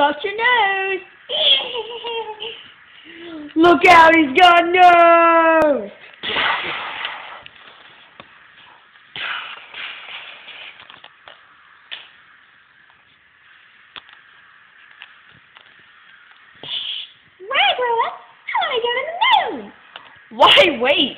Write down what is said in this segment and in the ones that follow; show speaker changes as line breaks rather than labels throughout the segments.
got your nose. Look out, he's got a nose.
Wait, Grandma. I want to go to the moon.
Why wait?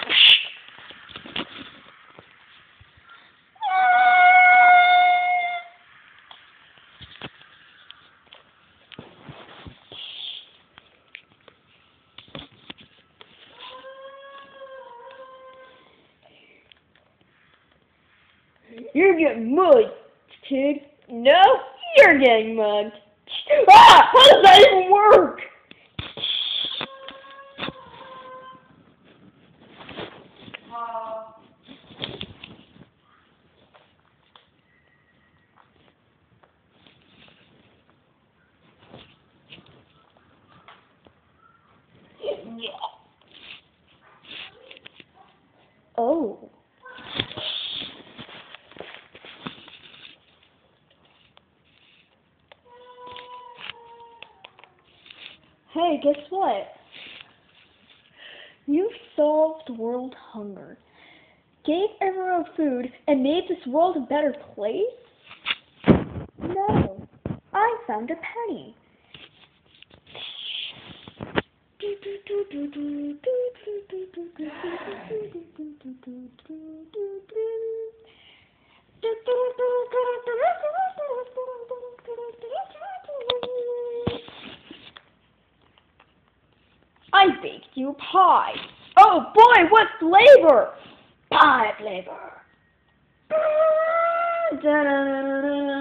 You're getting mugged, kid. No, you're getting mugged. Ah! How does that even work? Oh. Hey, guess what? You solved world hunger, gave everyone food, and made this world a better place? No, I found a penny. I baked you a pie. Oh boy, what flavor? Pie flavor.